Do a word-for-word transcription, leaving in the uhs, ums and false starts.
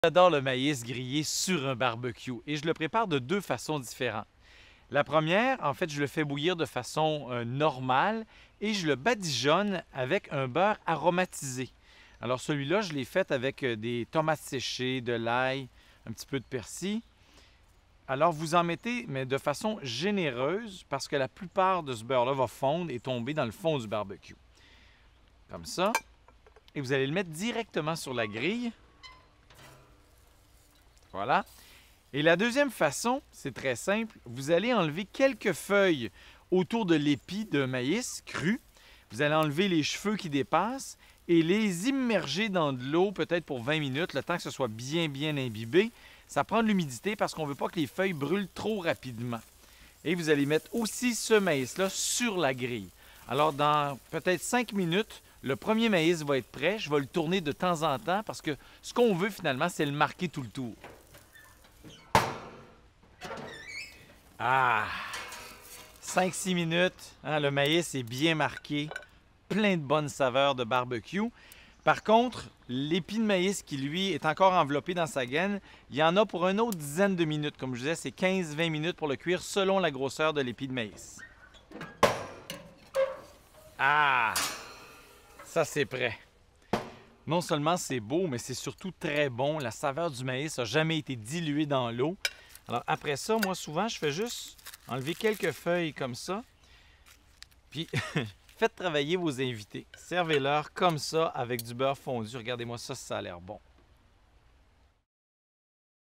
J'adore le maïs grillé sur un barbecue et je le prépare de deux façons différentes. La première, en fait, je le fais bouillir de façon euh, normale et je le badigeonne avec un beurre aromatisé. Alors celui-là, je l'ai fait avec euh, des tomates séchées, de l'ail, un petit peu de persil. Alors vous en mettez, mais de façon généreuse parce que la plupart de ce beurre-là va fondre et tomber dans le fond du barbecue. Comme ça. Et vous allez le mettre directement sur la grille. Voilà. Et la deuxième façon, c'est très simple. Vous allez enlever quelques feuilles autour de l'épi de maïs cru. Vous allez enlever les cheveux qui dépassent et les immerger dans de l'eau peut-être pour vingt minutes, le temps que ce soit bien, bien imbibé. Ça prend de l'humidité parce qu'on ne veut pas que les feuilles brûlent trop rapidement. Et vous allez mettre aussi ce maïs-là sur la grille. Alors, dans peut-être cinq minutes, le premier maïs va être prêt. Je vais le tourner de temps en temps parce que ce qu'on veut finalement, c'est le marquer tout le tour. Ah! cinq six minutes, hein, le maïs est bien marqué, plein de bonnes saveurs de barbecue. Par contre, l'épi de maïs qui, lui, est encore enveloppé dans sa gaine, il y en a pour une autre dizaine de minutes. Comme je disais, c'est quinze vingt minutes pour le cuire selon la grosseur de l'épi de maïs. Ah! Ça, c'est prêt. Non seulement c'est beau, mais c'est surtout très bon. La saveur du maïs n'a jamais été diluée dans l'eau. Alors après ça, moi souvent, je fais juste enlever quelques feuilles comme ça. Puis faites travailler vos invités. Servez-leur comme ça avec du beurre fondu. Regardez-moi ça, ça a l'air bon.